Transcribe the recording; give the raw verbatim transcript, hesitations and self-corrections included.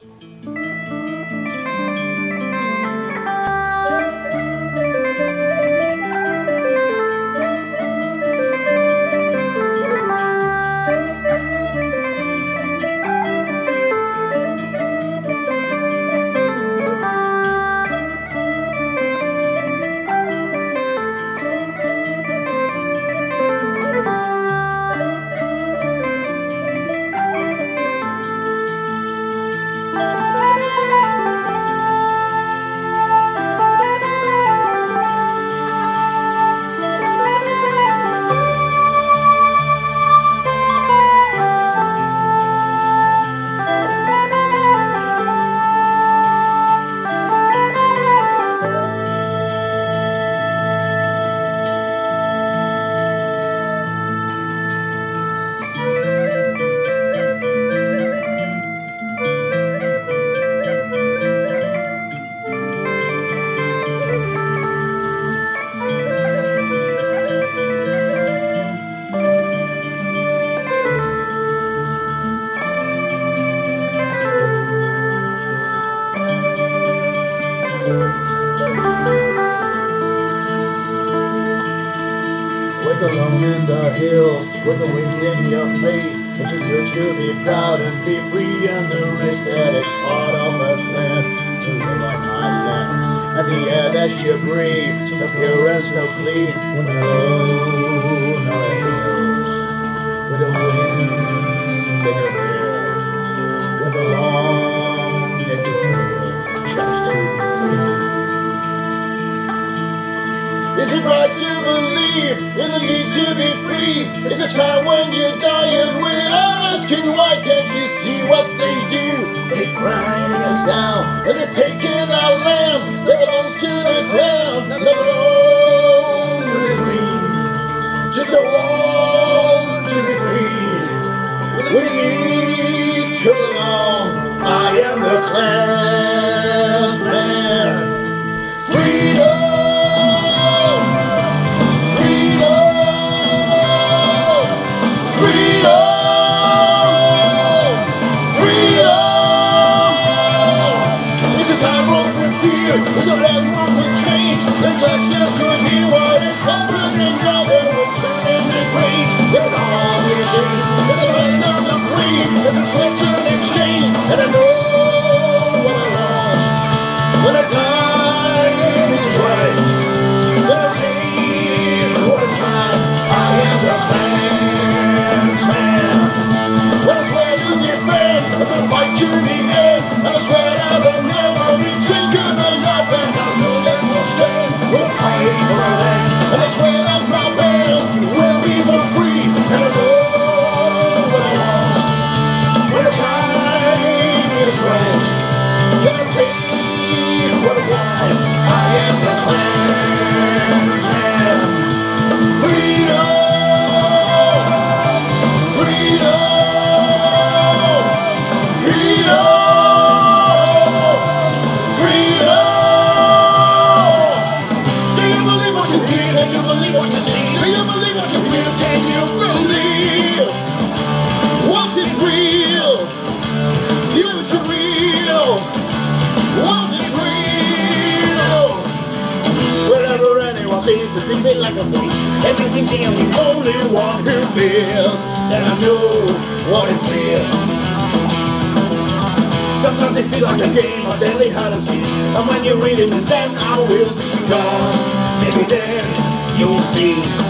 Wake alone in the hills, with the wind in your face. It's just good to be proud and be free, and the rest that is part of a plan to live on high lands. And the air that you breathe, so pure and so clean. When alone on the hills, with the wind in your hair, with a longing to feel, just to be free. Is it right to believe in the need to be free? Is it time when you're dying without asking why? Can't you see what they do? They're grinding us down and they're taking our land that belongs to the clouds. Never alone with a dream, just a want to be free. We need to belong. I am the Klansman. Freedom. It's a long walk with change. It's access to be what is happening. And now they will turn in their graves. They're all in shame. They're the land of the free. There's a treasure exchange. And I know what I lost. When I die, it is right. When I take what is mine, I am the Klansman. When I swear to defend, I'm gonna fight to the end. And I swear I will never be taken alive. And I know that we'll stand, we'll fight for our land. And I swear that my bands will be more free. And I know what I lost. When the time is right, can I take what is wise? I am the Klansman. Freedom, freedom. What you see, do you believe what you feel? Can you believe what is real? Future real, what is real? Wherever anyone seems to treat me like a fool, and makes me see I'm the only one who feels that I know what is real. Sometimes it feels like a game of deadly hide and seek, and when you're reading this, then I will be gone. Maybe then you'll see